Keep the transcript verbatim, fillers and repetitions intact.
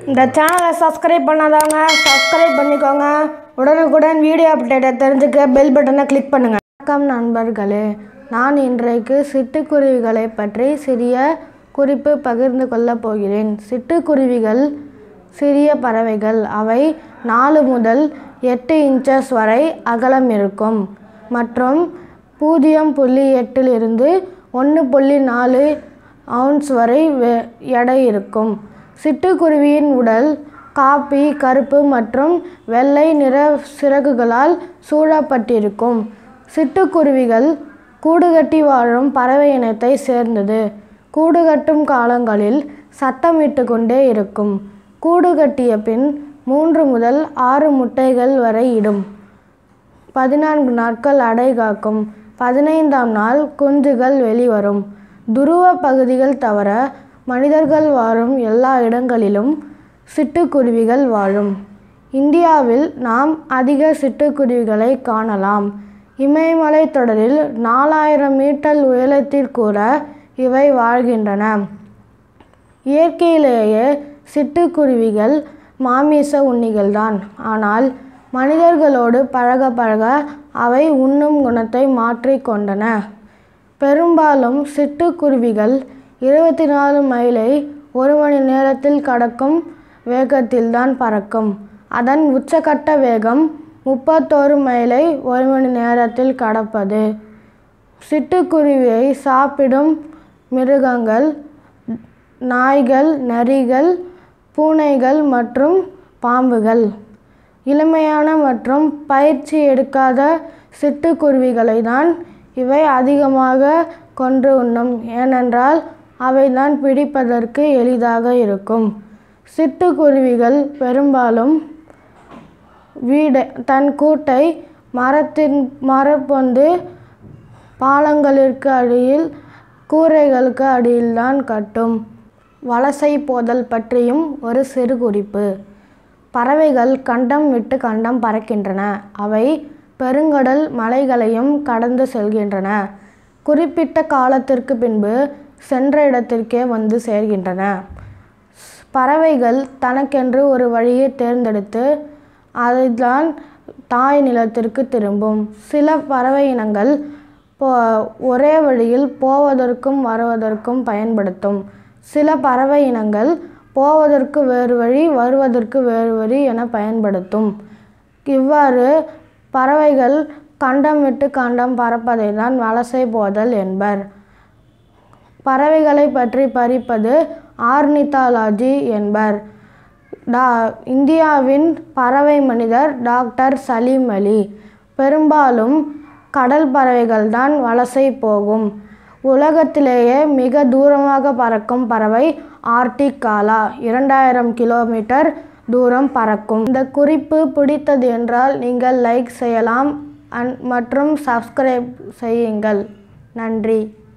இந்த சேனலை சப்ஸ்கிரைப் பண்ணாதவங்க சப்ஸ்கிரைப் பண்ணிக்கோங்க. உடனுக்குடன் வீடியோ அப்டேட்டை தெரிஞ்சுக்க பெல் பட்டனை கிளிக் பண்ணுங்கள். வணக்கம் நண்பர்களே, நான் இன்றைக்கு சிட்டுக்குருவிகளை பற்றி சிறிய குறிப்பு பகிர்ந்து கொள்ளப் போகிறேன். சிட்டுக்குருவிகள் சிறிய பறவைகள். அவை நாலு முதல் எட்டு இன்ச்சஸ் வரை அகலம் இருக்கும் மற்றும் பூஜ்ஜியம் புள்ளி எட்டிலிருந்து ஒன்று புள்ளி நாலு அவுன்ஸ் வரை எடை இருக்கும். சிட்டுக்குருவியின் உடல் காப்பி, கருப்பு மற்றும் வெள்ளை நிற சிறகுகளால் சூழப்பட்டிருக்கும். சிட்டுக்குருவிகள் கூடுகட்டி வாழும் பறவை இனத்தை சேர்ந்தது. கூடுகட்டும் காலங்களில் சத்தமிட்டு கொண்டே இருக்கும். கூடு கட்டிய பின் மூன்று முதல் ஆறு முட்டைகள் வரை இடும். பதினான்கு நாட்கள் அடை காக்கும். பதினைந்தாம் நாள் குஞ்சுகள் வெளிவரும். துருவ பகுதிகள் தவிர மனிதர்கள் வாழும் எல்லா இடங்களிலும் சிட்டுக்குருவிகள் வாழும். இந்தியாவில் நாம் அதிக சிட்டுக்குருவிகளை காணலாம். இமயமலை தொடரில் நாலாயிரம் மீட்டர் உயரத்தில் கூட இவை வாழ்கின்றன. இயற்கையிலேயே சிட்டுக்குருவிகள் மாமிச உண்ணிகள்தான். ஆனால் மனிதர்களோடு பழக பழக அவை உண்ணும் குணத்தை மாற்றிக் கொண்டன. பெரும்பாலும் சிட்டுக்குருவிகள் இருபத்தி நாலு மைலை ஒரு மணி நேரத்தில் கடக்கும் வேகத்தில்தான் பறக்கும். அதன் உச்சக்கட்ட வேகம் முப்பத்தோரு மைலை ஒரு மணி நேரத்தில் கடப்பது. சிட்டுக்குருவியை சாப்பிடும் மிருகங்கள் நாய்கள், நரிகள், பூனைகள் மற்றும் பாம்புகள். இளமையான மற்றும் பயிற்சி எடுக்காத சிட்டுக்குருவிகளை தான் இவை அதிகமாக கொன்று உண்ணும். ஏனென்றால் அவைதான் பிடிப்பதற்கு எளிதாக இருக்கும். சிட்டுக்குருவிகள் பெரும்பாலும் வீடு தன் கூட்டை மரத்தின் மரப்பொந்து, பாலங்களுக்கு அடியில், கூரைகளுக்கு அடியில்தான் கட்டும். வலசை போதல் பற்றியும் ஒரு சிறு குறிப்பு. பறவைகள் கண்டம் விட்டு கண்டம் பறக்கின்றன. அவை பெருங்கடல், மலைகளையும் கடந்து செல்கின்றன. குறிப்பிட்ட காலத்திற்கு பின்பு சென்ற இடத்திற்கே வந்து சேர்கின்றன. பறவைகள் தனக்கென்று ஒரு வழியை தேர்ந்தெடுத்து அதைத்தான் தாய் நிலத்திற்கு திரும்பும். சில பறவை இனங்கள் போ ஒரே வழியில் போவதற்கும் வருவதற்கும் பயன்படுத்தும். சில பறவை இனங்கள் போவதற்கு வேறு வழி, வருவதற்கு வேறு வழி என பயன்படுத்தும். இவ்வாறு பறவைகள் கண்டம் விட்டு கண்டம் பறப்பதை தான் வலசை போதல் என்பர். பறவைகளை பற்றி படிப்பது ஆர்னித்தாலஜி என்பர். டா இந்தியாவின் பறவை மனிதர் டாக்டர் சலீம் அலி. பெரும்பாலும் கடல் பறவைகள்தான் வலசை போகும். உலகத்திலேயே மிக தூரமாக பறக்கும் பறவை ஆர்டிக் காலா. இரண்டாயிரம் கிலோமீட்டர் தூரம் பறக்கும். இந்த குறிப்பு பிடித்தது என்றால் நீங்கள் லைக் செய்யலாம் மற்றும் சப்ஸ்கிரைப் செய்யுங்கள். நன்றி.